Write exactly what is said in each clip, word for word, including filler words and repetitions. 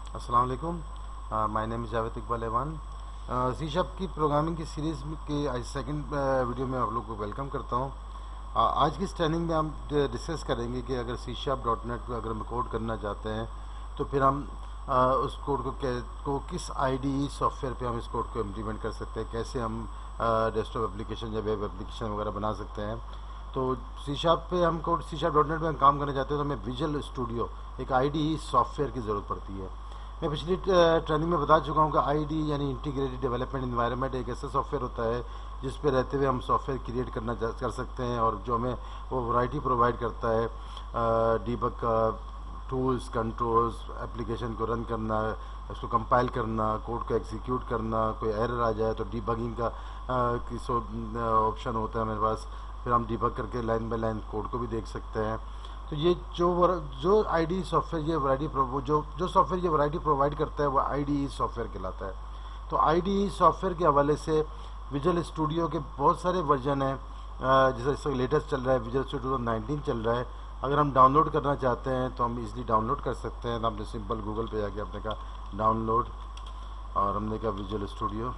अस्सलाम वालेकुम। My name is Javed Iqbal Awan. C sharp की प्रोग्रामिंग की सीरीज़ के आज सेकंड वीडियो में आप लोग को वेलकम करता हूँ। uh, आज की इस ट्रेनिंग में हम डिस्कस करेंगे कि अगर सी शार्प डॉट नेट पर अगर हम कोड करना चाहते हैं तो फिर हम uh, उस कोड को कै को किस आईडीई सॉफ्टवेयर पे हम इस कोड को इम्प्लीमेंट कर सकते हैं, कैसे हम डेस्कटॉप एप्लीकेशन या वेब एप्लीकेशन वगैरह बना सकते हैं। तो सी शार्प पे हम code C sharp dot net पर हम काम करना चाहते हैं तो हमें विजुअल स्टूडियो एक आईडीई सॉफ्टवेयर की ज़रूरत पड़ती है। मैं पिछली ट्रेनिंग में बता चुका हूँ कि आईडी यानी इंटीग्रेटेड डेवलपमेंट एनवायरनमेंट एक ऐसा सॉफ्टवेयर होता है जिस पे रहते हुए हम सॉफ्टवेयर क्रिएट करना कर सकते हैं और जो हमें वो वैरायटी प्रोवाइड करता है डीबग का टूल्स, कंट्रोल्स, एप्लीकेशन को रन करना, उसको कंपाइल करना, कोड को एग्जीक्यूट करना, कोई एरर आ जाए तो डीबगिंग का किस ऑप्शन होता है मेरे पास, फिर हम डीबग करके लाइन बाय लाइन कोड को भी देख सकते हैं। तो ये जो जो आईडी सॉफ्टवेयर ये वैरायटी जो जो सॉफ्टवेयर ये वैरायटी प्रोवाइड करता है वो आईडी सॉफ्टवेयर कहलाता है। तो आईडी सॉफ्टवेयर के हवाले से विजुअल स्टूडियो के बहुत सारे वर्जन हैं, जैसे इस लेटेस्ट चल रहा है विजुअल स्टूडियो नाइनटीन चल रहा है। अगर हम डाउनलोड करना चाहते हैं तो हम इजीली डाउनलोड कर सकते हैं। तो हमने सिंपल गूगल पे जाके आपने कहा डाउनलोड और हमने कहा विजुअल स्टूडियो,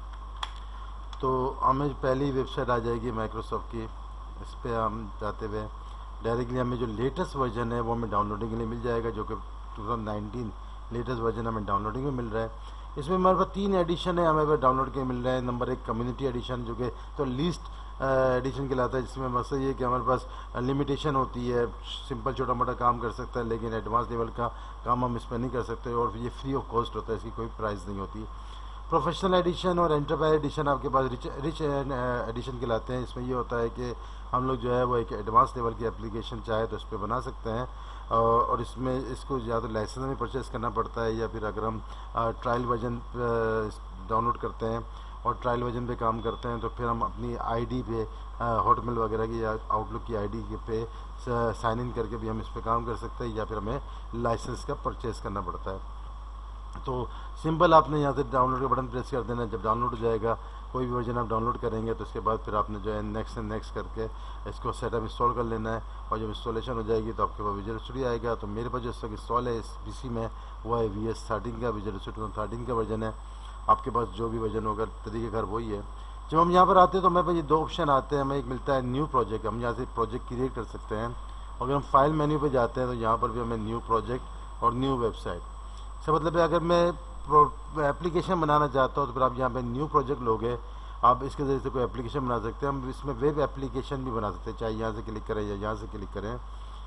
तो हमें पहली वेबसाइट आ जाएगी माइक्रोसॉफ्ट की। इस पर हम जाते हुए डायरेक्टली हमें जो लेटेस्ट वर्जन है वो हमें डाउनलोडिंग के लिए मिल जाएगा, जो कि two thousand nineteen latest version हमें डाउनलोडिंग में मिल रहा है। इसमें हमारे पास तीन एडिशन है हमें पास डाउनलोड के मिल रहे हैं। नंबर एक कम्युनिटी एडिशन जो कि तो लीस्ट एडिशन कहलाता है, जिसमें मसला ये कि हमारे पास लिमिटेशन होती है, सिंपल छोटा मोटा काम कर सकता है लेकिन एडवांस लेवल का काम हम इसमें नहीं कर सकते और ये फ्री ऑफ कॉस्ट होता है, इसकी कोई प्राइस नहीं होती। प्रोफेशनल एडिशन और एंटरप्राइज एडिशन आपके पास रिच रिच एडिशन कहलाते हैं। इसमें ये होता है कि हम लोग जो है वो एक एडवांस लेवल की एप्लीकेशन चाहे तो इस पर बना सकते हैं और इसमें इसको या तो लाइसेंस में परचेज़ करना पड़ता है या फिर अगर हम ट्रायल वर्जन डाउनलोड करते हैं और ट्रायल वर्जन पे काम करते हैं तो फिर हम अपनी आईडी पे हॉटमेल वगैरह की या आउटलुक की आईडी पे साइन इन करके भी हम इस पर काम कर सकते हैं या फिर हमें लाइसेंस का परचेज़ करना पड़ता है। तो सिंपल आपने यहाँ से डाउनलोड का बटन प्रेस कर देना। जब डाउनलोड हो जाएगा कोई भी वर्जन आप डाउनलोड करेंगे तो उसके बाद फिर आपने जो है नेक्स्ट एंड नेक्स्ट करके इसको सेटअप इंस्टॉल कर लेना है और जब इंस्टॉलेशन हो जाएगी तो आपके पास विजुअल स्टूडियो आएगा। तो मेरे पास जो इस वक्त इंस्टॉल है इस पीसी में वो है वी एस थर्टीन का विजुअल स्टूडियो थर्टीन का वर्जन है। आपके पास जो भी वर्जन होगा तरीके घर वही है। जब हम यहाँ पर आते हैं तो हमें पास ये दो ऑप्शन आते हैं। हमें एक मिलता है न्यू प्रोजेक्ट, हम यहाँ से प्रोजेक्ट क्रिएट कर सकते हैं। अगर हम फाइल मेन्यू पर जाते हैं तो यहाँ पर भी हमें न्यू प्रोजेक्ट और न्यू वेबसाइट, इसका मतलब है अगर मैं एप्लीकेशन बनाना चाहता हूँ तो फिर आप यहाँ पे न्यू प्रोजेक्ट लोगे, आप इसके ज़रिए से कोई एप्लीकेशन बना सकते हैं। हम इसमें वेब एप्लीकेशन भी बना सकते हैं, चाहे यहाँ से क्लिक करें या यहाँ से क्लिक करें।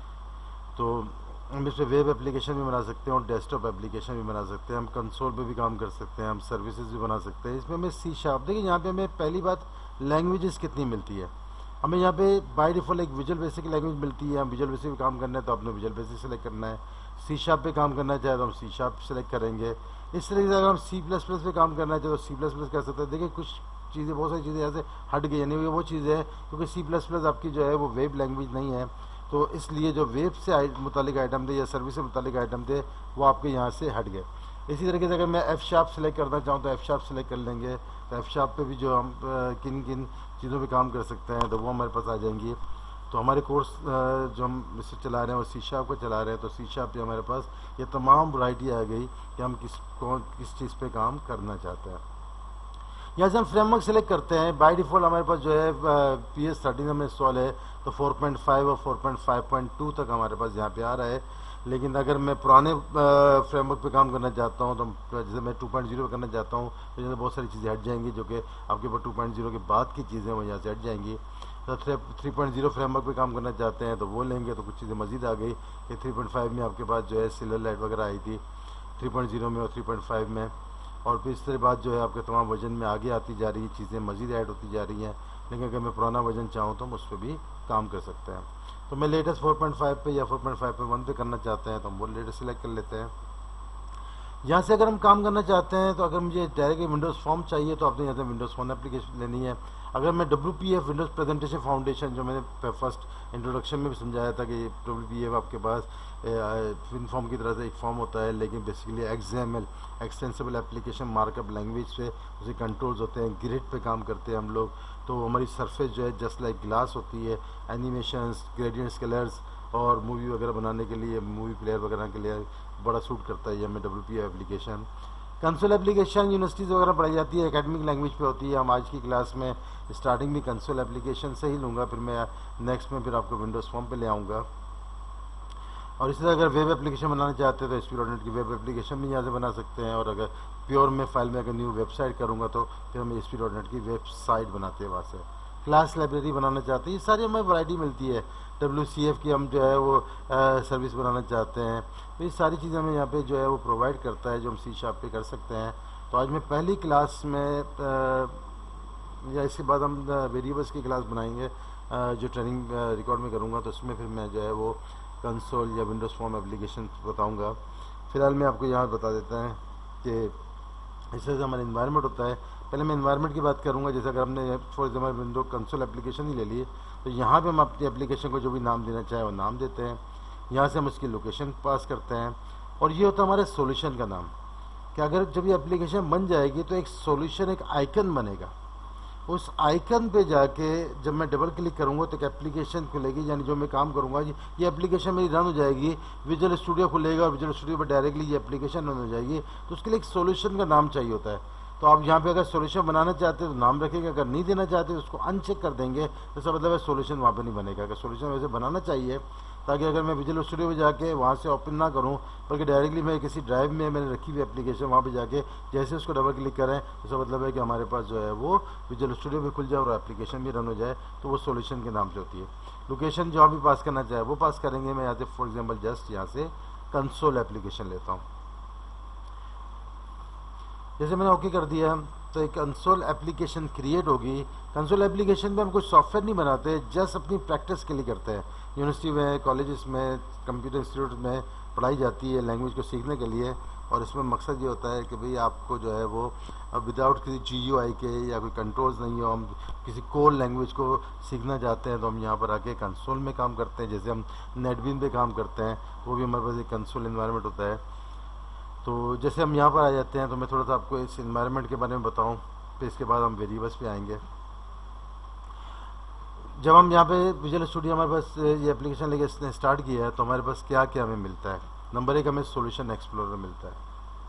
तो हम इसमें वेब एप्लीकेशन भी बना सकते हैं और डेस्कटॉप एप्लीकेशन भी बना सकते हैं। हम कंसोल पे भी काम कर सकते हैं, हम सर्विसेज भी बना सकते हैं। इसमें हमें सी शार्प, देखिए यहाँ पे हमें पहली बात लैंग्वेजेस कितनी मिलती है। हमें यहाँ पे बाय डिफ़ॉल्ट एक विजुअल बेसिक लैंग्वेज मिलती है। हम विजुअल बेसिक पे काम करना है तो आपने विजुअल बेसिक सेलेक्ट करना है। सी शार्प पे काम करना चाहे तो हम सी शार्प सेलेक्ट करेंगे। इस तरीके से अगर हम सी प्लस प्लस पे काम करना चाहे तो सी प्लस प्लस कर सकते हैं। देखिए कुछ चीज़ें, बहुत सारी चीज़ें ऐसे हट गई, यानी वो चीज़ें हैं क्योंकि सी प्लस प्लस आपकी जो है वो वेब लैंग्वेज नहीं है, तो इसलिए जो वेब से मुतालिक आइटम थे या सर्विस से मुतालिक आइटम थे वो आपके यहाँ से हट गए। इसी तरीके से अगर मैं एफ़ शार्प सेलेक्ट करना चाहूँ तो एफ़ शार्प सेलेक्ट कर लेंगे। तो एफ़ शार्प पे भी जो हम किन किन चीज़ों पे काम कर सकते हैं तो वो हमारे पास आ जाएंगी। तो हमारे कोर्स जो हम इसे चला रहे हैं वो सी शार्प को चला रहे हैं, तो सी शार्प पे हमारे पास ये तमाम वैरायटी आ गई कि हम किस कौन किस चीज़ पे काम करना चाहते हैं। यहाँ से हम फ्रेमवर्क सेलेक्ट करते हैं। बाय डिफ़ॉल्ट हमारे पास जो है पी एस थर्टीन में इंस्टॉल है तो फोर पॉइंट फाइव और four point five point two तक हमारे पास यहाँ पे आ रहा है। लेकिन अगर मैं पुराने फ्रेमवर्क पे काम करना चाहता हूँ तो जैसे मैं टू पॉइंट ज़ीरो पे करना चाहता हूँ तो जैसे बहुत सारी चीज़ें हट जाएंगी जो कि आपके पास टू पॉइंट ज़ीरो के बाद की चीज़ें वो यहाँ से हट जाएंगी। तो थ्री पॉइंट ज़ीरो फ्रेमवर्क पे काम करना चाहते हैं तो वो लेंगे तो कुछ चीज़ें मज़ीद आ गई कि थ्री पॉइंट फाइव में आपके पास जो है सिलर लाइट वगैरह आई थी थ्री पॉइंट ज़ीरो में और थ्री पॉइंट फाइव में, और फिर इस तरह बात जो है आपके तमाम वर्जन में आगे आती जा रही है, चीज़ें मज़ीद ऐड होती जा रही हैं। लेकिन अगर मैं पुराना वर्जन चाहूँ तो हम उस पर भी काम कर सकते हैं। तो मैं लेटेस्ट फोर पॉइंट फाइव पे या फोर पॉइंट फाइव पे वन पे करना चाहते हैं तो हम वो लेटेस्ट सेलेक्ट कर लेते हैं। यहाँ से अगर हम काम करना चाहते हैं तो अगर मुझे डायरेक्ट विंडोज़ फॉर्म चाहिए तो आपने यहाँ से विंडोज़ फोन एप्लीकेशन लेनी है। अगर मैं W P F Windows presentation foundation, जो मैंने फर्स्ट इंट्रोडक्शन में भी समझाया था कि डब्ल्यू पी एफ आपके पास विन फॉर्म की तरह से एक फॉर्म होता है, लेकिन basically X M L extensible application markup language पे उसे कंट्रोल्स होते हैं, ग्रिड पे काम करते हैं हम लोग। तो हमारी सरफेस जो है जस्ट लाइक ग्लास होती है, एनिमेशंस, ग्रेडियंट्स, कलर्स और मूवी वगैरह बनाने के लिए, मूवी प्लेयर वगैरह के लिए बड़ा सूट करता है ये हमें W P application. Console application universities वगैरह पढ़ाई जाती है, एकेडमिक लैंग्वेज पे होती है। हम आज की क्लास में स्टार्टिंग भी कंसोल एप्लीकेशन से ही लूँगा, फिर मैं नेक्स्ट में फिर आपको विंडोज़ फॉर्म पे ले आऊँगा। और इसी तरह अगर वेब एप्लीकेशन बनाना चाहते हैं तो एस पी डॉट नेट की वेब एप्लीकेशन भी यहाँ से बना सकते हैं। और अगर प्योर में फाइल में अगर न्यू वेबसाइट करूँगा तो फिर हम एस पी डॉट नेट की वेबसाइट बनाते हैं वहाँ से। क्लास लाइब्रेरी बनाना चाहते हैं, ये सारी हमें वैरायटी मिलती है। डब्ल्यू सी एफ की हम जो है वो सर्विस बनाना चाहते हैं, तो ये सारी चीज़ें हमें यहाँ पे जो है वो प्रोवाइड करता है, जो हम सी शार्प पे कर सकते हैं। तो आज मैं पहली क्लास में आ, या इसके बाद हम वेरिएबल्स की क्लास बनाएंगे, आ, जो ट्रेनिंग रिकॉर्ड में करूँगा, तो उसमें फिर मैं जो है वो कंसोल या विंडोज़ फॉर्म एप्लीकेशन बताऊँगा। फ़िलहाल मैं आपको यहाँ बता देता है कि इस तरह से हमारा इन्वायरमेंट होता है। पहले मैं इन्वायरमेंट की बात करूँगा। जैसे अगर हमने for example window console application ही ले लिए, तो यहाँ पे हम अपनी एप्लीकेशन को जो भी नाम देना चाहे वो नाम देते हैं। यहाँ से हम उसकी लोकेशन पास करते हैं, और ये होता है हमारे सॉल्यूशन का नाम। कि अगर जब ये एप्लीकेशन बन जाएगी तो एक सॉल्यूशन, एक आइकन बनेगा। उस आइकन पे जाके जब मैं डबल क्लिक करूँगा तो एक एप्लीकेशन खुलेगी, यानी जो मैं काम करूँगा ये एप्लीकेशन मेरी रन हो जाएगी। विजुअल स्टूडियो खुलेगा और विजुअल स्टूडियो पर डायरेक्टली ये एप्लीकेशन रन हो जाएगी। तो उसके लिए एक सॉल्यूशन का नाम चाहिए होता है। तो आप यहाँ पे अगर सॉल्यूशन बनाना चाहते हैं तो नाम रखेंगे, अगर नहीं देना चाहते तो उसको अनचेक कर देंगे, तो इसका मतलब है सॉल्यूशन वहाँ पे नहीं बनेगा। अगर सॉल्यूशन वैसे बनाना चाहिए, ताकि अगर मैं विजुअल स्टूडियो में जाके वहाँ से ओपन ना करूँ, बल्कि डायरेक्टली मैं किसी ड्राइव में मैंने रखी हुई एप्लीकेशन वहाँ पे जाके जैसे उसको डबल क्लिक करें, तो इसका मतलब है कि हमारे पास जो है वो विजुअल स्टूडियो भी खुल जाए और एप्लीकेशन भी रन हो जाए। तो वो सॉल्यूशन के नाम से होती है। लोकेशन जो भी पास करना चाहे वो पास करेंगे। मैं यहाँ से फॉर एग्जाम्पल जस्ट यहाँ से कंसोल एप्लीकेशन लेता हूँ। जैसे मैंने ओके कर दिया तो एक कंसोल एप्लीकेशन क्रिएट होगी। कंसोल एप्लीकेशन में हम कुछ सॉफ्टवेयर नहीं बनाते, जस्ट अपनी प्रैक्टिस के लिए करते हैं। यूनिवर्सिटी में, कॉलेजेस में, कंप्यूटर इंस्टीट्यूट में पढ़ाई जाती है लैंग्वेज को सीखने के लिए। और इसमें मकसद ये होता है कि भाई आपको जो है वो विदाउट किसी जी यू आई के या कोई कंट्रोल्स नहीं हो, हम किसी कोर लैंग्वेज को सीखना चाहते हैं तो हम यहाँ पर आके कंसोल में काम करते हैं। जैसे हम नेटबीन पे काम करते हैं, वो भी हमारे पास एक कंसोल इन्वायरमेंट होता है। तो जैसे हम यहाँ पर आ जाते हैं, तो मैं थोड़ा सा आपको इस इन्वायरमेंट के बारे में बताऊँ, फिर इसके बाद हम वेरिएबल्स पे आएंगे। जब हम यहाँ पे विजुअल स्टूडियो हमारे पास ये एप्लीकेशन लेके इसने स्टार्ट किया है, तो हमारे पास क्या क्या हमें मिलता है। नंबर एक, हमें सॉल्यूशन एक्सप्लोरर मिलता है।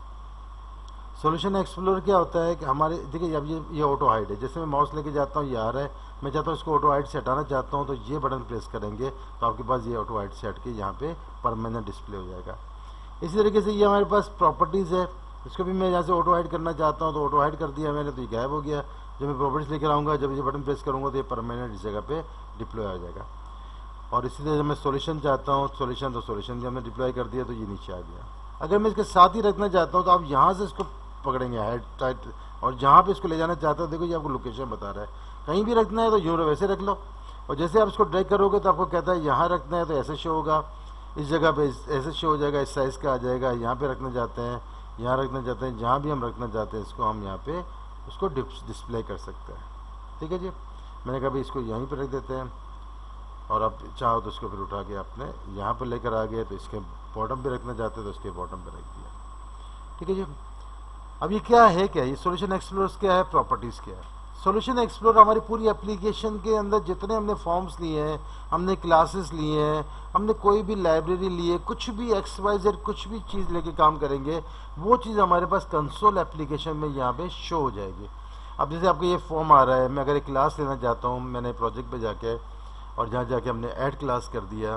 सॉल्यूशन एक्सप्लोरर क्या होता है कि हमारे, देखिए अब ये ये ऑटो हाइड है। जैसे मैं माउस लेके जाता हूँ, ये आ रहा है, मैं चाहता हूँ इसको ऑटो हाइड से हटाना चाहता हूँ, तो ये बटन प्रेस करेंगे तो आपके पास ये ऑटो हाइड से हट के यहाँ पे परमानेंट डिस्प्ले हो जाएगा। इसी तरीके से ये हमारे पास प्रॉपर्टीज़ है, इसको भी मैं यहाँ से ऑटो हाइड करना चाहता हूँ तो ऑटो हाइड कर दिया मैंने, तो ये गायब हो गया। जब मैं प्रॉपर्टीज लेकर आऊँगा, जब ये बटन प्रेस करूँगा तो ये परमानेंट इस जगह पे डिप्लॉय हो जाएगा। और इसी तरह जब मैं सॉल्यूशन चाहता हूँ सॉल्यूशन, तो सॉल्यूशन जब मैं डिप्लॉय कर दिया तो ये नीचे आ गया। अगर मैं इसके साथ ही रखना चाहता हूँ तो आप यहाँ से इसको पकड़ेंगे हेड टाइट, और जहाँ पे इसको ले जाना चाहते हो, देखो ये आपको लोकेशन बता रहा है। कहीं भी रखना है तो यूँ वैसे रख लो, और जैसे आप इसको ड्रैग करोगे तो आपको कहता है यहाँ रखना है तो ऐसे शो होगा, इस जगह पे ऐसे शो हो जाएगा, इस साइज़ का आ जाएगा। यहाँ पे रखना चाहते हैं, यहाँ रखना चाहते हैं, जहाँ भी हम रखना चाहते हैं इसको हम यहाँ पे उसको डिस्प्ले कर सकते हैं। ठीक है जी, मैंने कहा भाई इसको यहीं पे रख देते हैं, और आप चाहो तो उसको फिर उठा के आपने यहाँ पर लेकर आ गए, तो इसके बॉटम पे रखना चाहते हैं तो उसके बॉटम पे रख दिया। ठीक है जी। अब ये क्या है, क्या ये सॉल्यूशन एक्सप्लोरर क्या है, प्रॉपर्टीज़ क्या है। सॉल्यूशन एक्सप्लोरर हमारी पूरी एप्लीकेशन के अंदर जितने हमने फॉर्म्स लिए हैं, हमने क्लासेस लिए हैं, हमने कोई भी लाइब्रेरी ली है, कुछ भी एक्स वाई जेड कुछ भी चीज़ लेके काम करेंगे, वो चीज़ हमारे पास कंसोल एप्लीकेशन में यहाँ पे शो हो जाएगी। अब जैसे आपको ये फॉर्म आ रहा है, मैं अगर एक क्लास लेना चाहता हूँ, मैंने प्रोजेक्ट पे जाके और जहाँ जाके हमने ऐड क्लास कर दिया,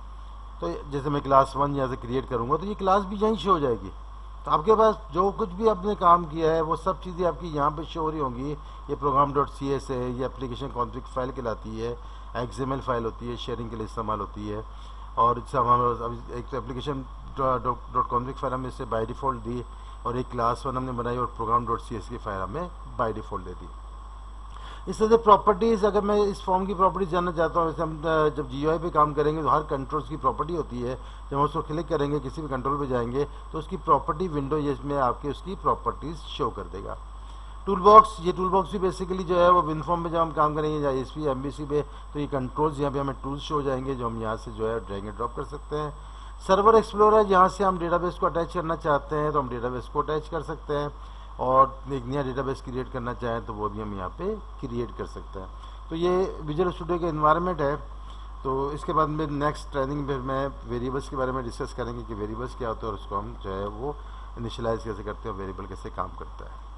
तो जैसे मैं क्लास वन यहाँ से क्रिएट करूँगा तो ये क्लास भी यहीं शो हो जाएगी। तो आपके पास जो कुछ भी आपने काम किया है वो सब चीज़ें आपकी यहाँ पे शो हो रही होंगी। ये प्रोग्राम डॉट सी एस है, ये एप्लीकेशन कॉन्फ़िग फाइल कहलाती है, एक्सएमएल फाइल होती है, शेयरिंग के लिए इस्तेमाल होती है। और जैसे हमारे एक तो एप्लीकेशन डॉट कॉन्फ़िग फाइल हमें इससे बाय डिफ़ॉल्ट दी, और एक क्लास वन हमने बनाई, और प्रोग्राम डॉट सी एस की फाइल हमें बाय डिफ़ॉल्ट दे दी। इस तरह से प्रॉपर्टीज़, अगर मैं इस फॉर्म की प्रॉपर्टीज जानना चाहता हूँ, जैसे हम जब जी यू आई पे काम करेंगे तो हर कंट्रोल्स की प्रॉपर्टी होती है। जब हम उसको क्लिक करेंगे, किसी भी कंट्रोल पे जाएंगे तो उसकी प्रॉपर्टी विंडो इसमें आपके उसकी प्रॉपर्टीज़ शो कर देगा। टूल बॉक्स, ये टूल बॉक्स भी बेसिकली जो है वो विनफॉर्म में जब हम काम करेंगे या S P M B C पे, तो ये कंट्रोल्स यहाँ पे हमें टूल्स शो हो जाएंगे जो हम यहाँ से जो है ड्रैग एंड ड्रॉप कर सकते हैं। सर्वर एक्सप्लोरर, यहाँ से हम डेटाबेस को अटैच करना चाहते हैं तो हम डेटाबेस को अटैच कर सकते हैं, और एक नया डेटाबेस क्रिएट करना चाहें तो वो भी हम यहाँ पे क्रिएट कर सकते हैं। तो ये विजुअल स्टूडियो का इन्वायरमेंट है। तो इसके बाद में नेक्स्ट ट्रेनिंग में मैं वेरिएबल्स के बारे में डिस्कस करेंगे कि वेरिएबल्स क्या होते हैं और उसको हम जो है वो इनिशियलाइज कैसे करते हैं और वेरिएबल कैसे काम करता है।